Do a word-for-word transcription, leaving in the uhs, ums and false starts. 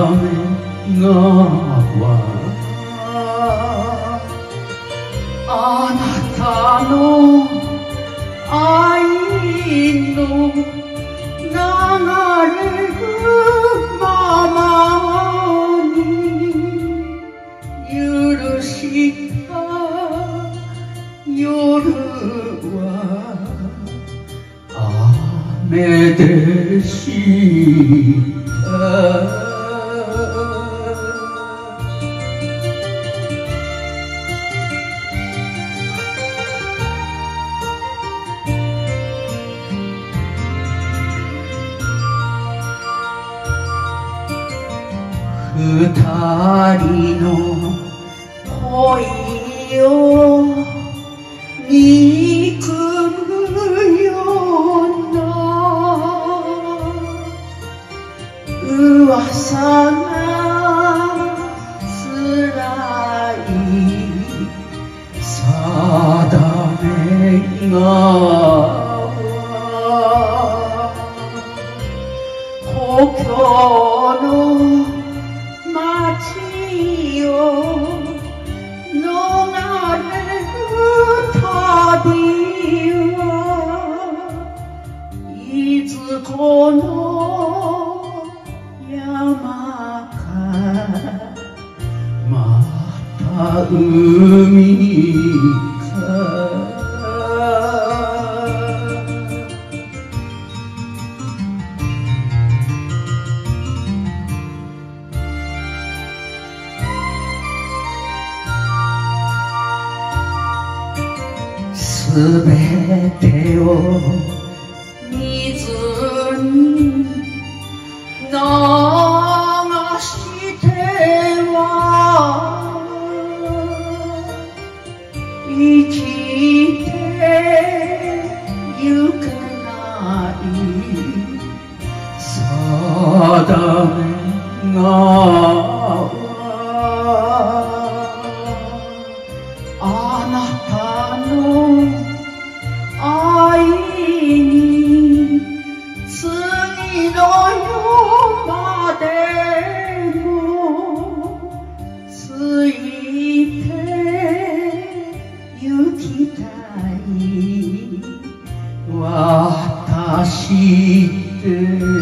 雨がはあなたの愛の流れるままに許した夜は雨でした二人の恋を憎むような噂がつらい定めが故郷の街を逃れる旅はいずこの山かまた海かすべてを水に流しては生きてゆけない定めがあなたの愛に次の世までもついてゆきたい私って